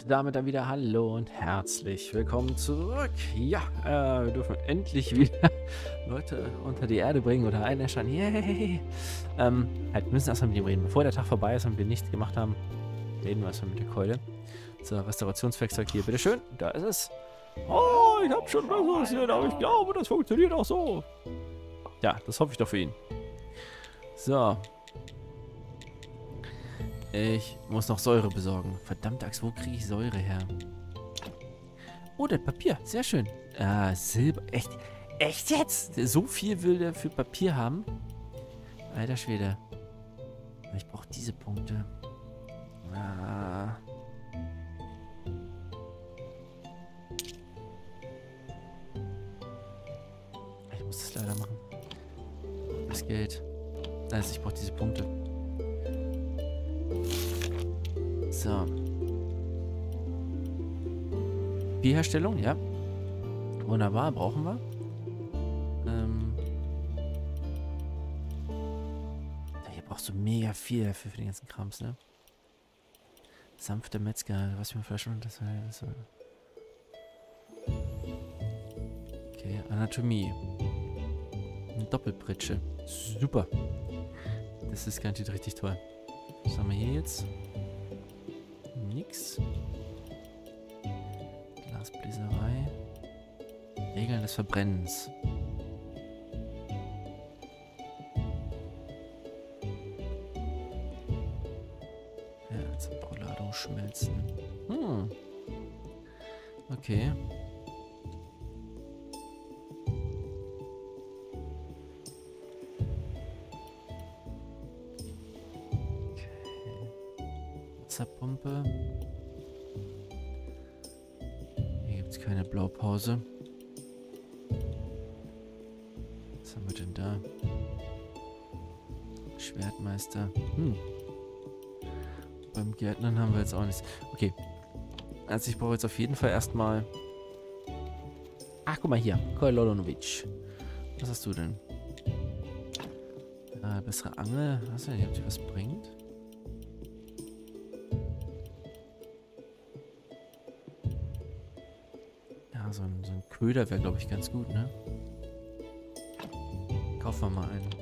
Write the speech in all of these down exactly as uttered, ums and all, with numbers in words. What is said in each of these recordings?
damit dann wieder hallo und herzlich willkommen zurück. Ja, äh, wir dürfen endlich wieder Leute unter die Erde bringen oder einäschern. Yay! Ähm, halt, wir müssen erstmal mit ihm reden. Bevor der Tag vorbei ist und wir nichts gemacht haben, reden wir erstmal mit der Keule. So, Restaurationswerkzeug hier, bitteschön. Da ist es. Oh, ich hab schon was gesehen, aber ich glaube, das funktioniert auch so. Ja, das hoffe ich doch für ihn. So. Ich muss noch Säure besorgen. Verdammte Axt, wo kriege ich Säure her? Oh, das Papier. Sehr schön. Ah, Silber. Echt? Echt jetzt? So viel will der für Papier haben? Alter Schwede. Ich brauche diese Punkte. Ah. Ich muss das leider machen. Das Geld. Also ich brauche diese Punkte. So. Bierherstellung, ja. Wunderbar, brauchen wir. Ähm. Ja, hier brauchst du mega viel für, für den ganzen Krams, ne? Sanfter Metzger, was für eine Flasche und das war. Okay, Anatomie. Eine Doppelpritsche. Super. Das ist garantiert richtig toll. Was haben wir hier jetzt? Nix. Glasbläserei. Regeln des Verbrennens. Ja, zum Rollado schmelzen. Hm. Okay. Wasserpumpe. Hier gibt es keine Blaupause. Was haben wir denn da? Schwertmeister. Hm. Beim Gärtnern haben wir jetzt auch nichts. Okay. Also ich brauche jetzt auf jeden Fall erstmal... Ach, guck mal hier. Kololonovic. Was hast du denn? Äh, bessere Angel. Was denn? Ob die was bringt? So ein, so ein Köder wäre, glaube ich, ganz gut, ne? Kaufen wir mal einen.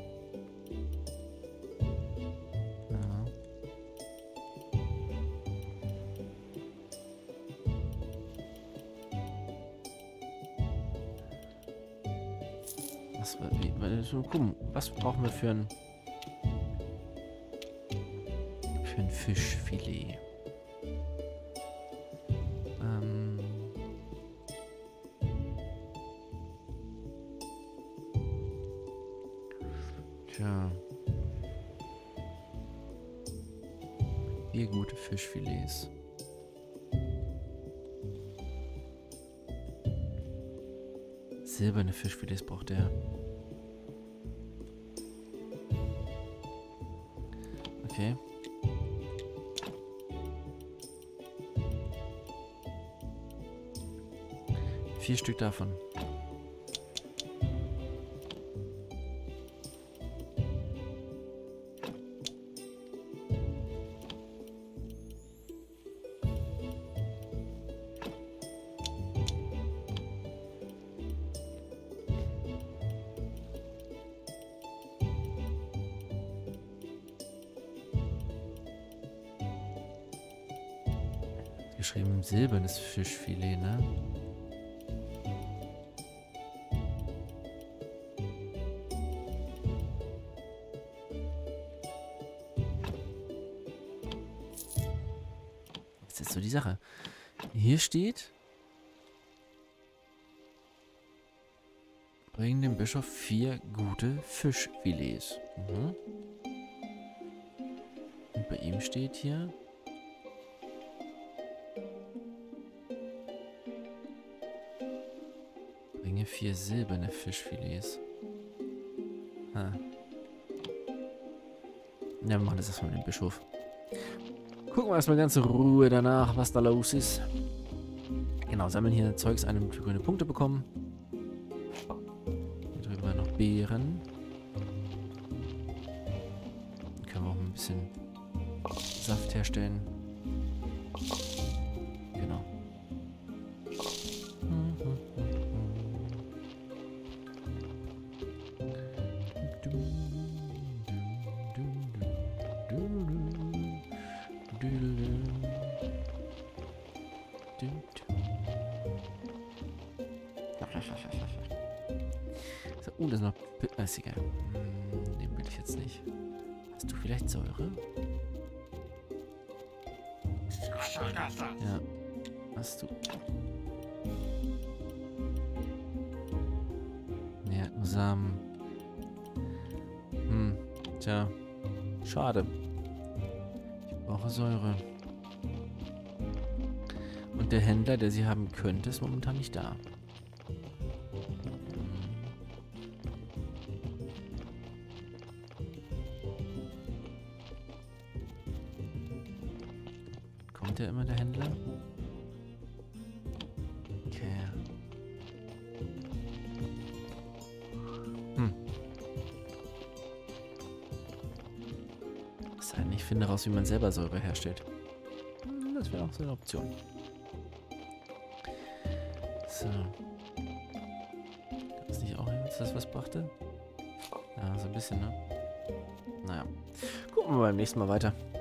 Ja. Was, wie, so, gucken, was brauchen wir für ein für ein Fischfilet? Tja. Vier gute Fischfilets. Silberne Fischfilets braucht er. Okay. Vier Stück davon. Geschrieben silbernes Fischfilet, ne? Das ist jetzt so die Sache. Hier steht: Bring dem Bischof vier gute Fischfilets. Mhm. Und bei ihm steht hier: Bringe vier silberne Fischfilets. Ah. Ja, wir machen das erstmal mit dem Bischof. Gucken wir erstmal ganz in Ruhe danach, was da los ist. Genau, sammeln hier Zeugs ein, damit wir grüne Punkte bekommen. Hier drüben noch Beeren. Dann können wir auch ein bisschen Saft herstellen. So, oh, das ist noch... Äh, ist egal. Hm, den will ich jetzt nicht. Hast du vielleicht Säure? Ja. Hast du... Nee, hat nur Samen. Hm, tja. Schade. Ich brauche Säure. Und der Händler, der sie haben könnte, ist momentan nicht da. Kommt der immer, der Händler? Okay. Hm. Das heißt, ich finde raus, wie man selber Säure herstellt. Hm, das wäre auch so eine Option. So. Gab es nicht auch irgendwas, das was brachte? Ja, so ein bisschen, ne? Naja. Gucken wir beim nächsten Mal weiter.